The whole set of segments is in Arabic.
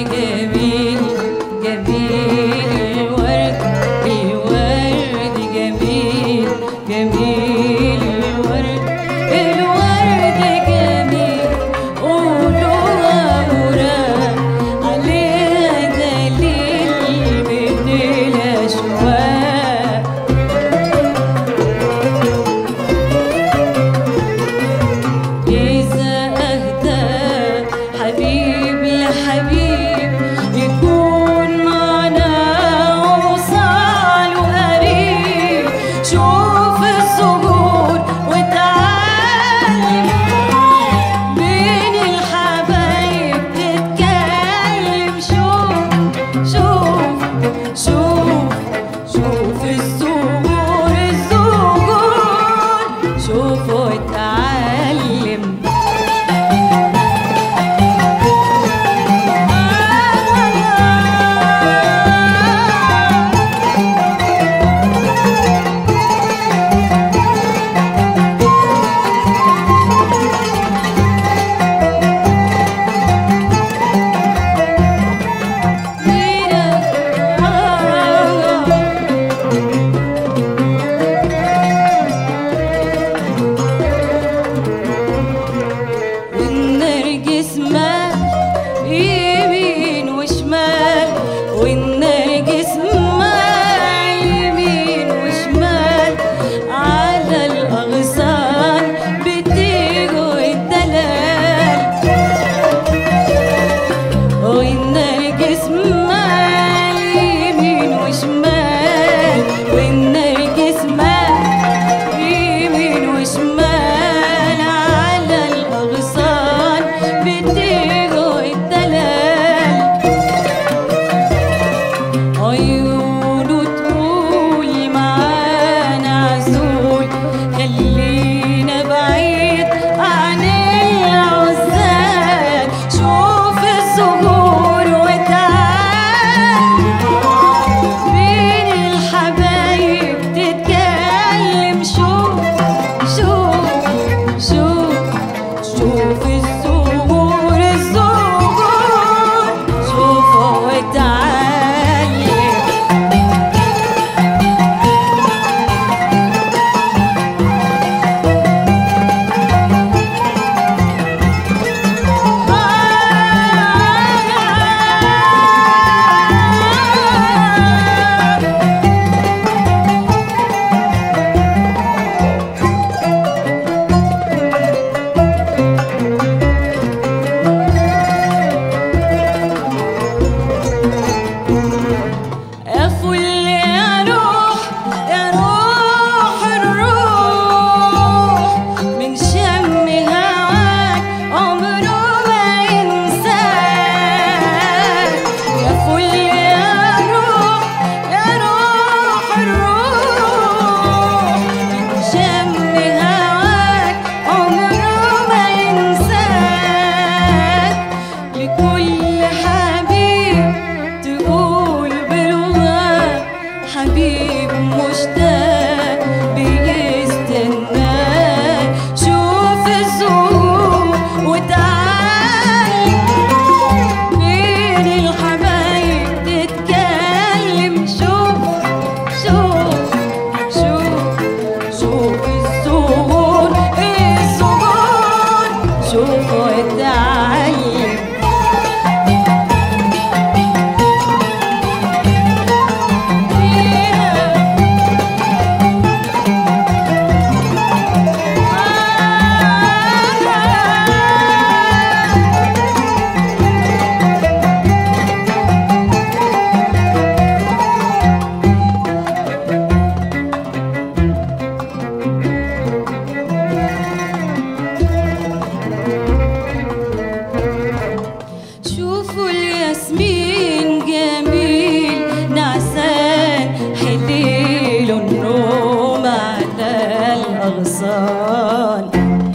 جميل جميل الورد الورد جميل جميل الورد الورد جميل قولوها مراد عليها دليل من الأشواق إذا أهدى حبيب لحبيب يكون معنا وصال وقريب شوف الزهور وتعلم بين الحبايب تتكلم شوف شوف شوف شوف الزهور الزهور شوف وتعلم والنرجس مال يمين وشمال والنرجس مال يمين وشمال على الأغصان بتيجوا الدلال والنرجس مال يمين وشمال والنرجس مال يمين وشمال على الأغصان بتيجوا الدلال عيونه تقول معانا عزول خلينا بعيد عن العزال شوف الزهور وتعال بين الحبايب تتكلم شوف شوف شوف شوف الزهور الزهور شوف وتعال أفل يا روح يا روح الروح من شم هواك عمره ما ينساك يا فل يا روح الروح من شم هواك عمره ما ينساك لكل حبيب تقول بلغة حبيب مشتاق بيستناك شوف الزهور وتعال بين الحبايب تتكلم شوف شوف شوف شوف الزهور الزهور شوف وتعلم شوفوا الياسمين جميل نعسان حليل النوم على الأغصان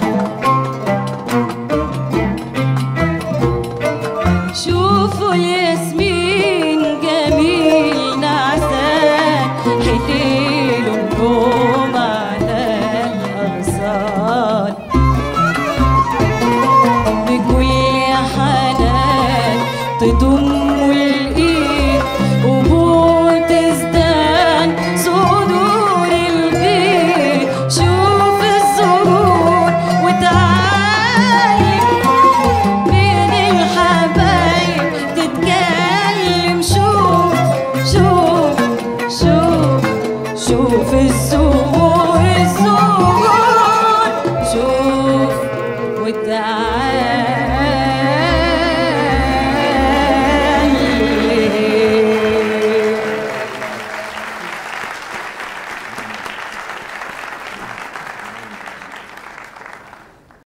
شوفوا الياسمين جميل نعسان حليل النوم على الأغصان بكل حنان تضم والايد وبتزدان صدور الغير. شوف الزهور وتعالي بين الحبايب تتكلم. شوف شوف شوف شوف الزهور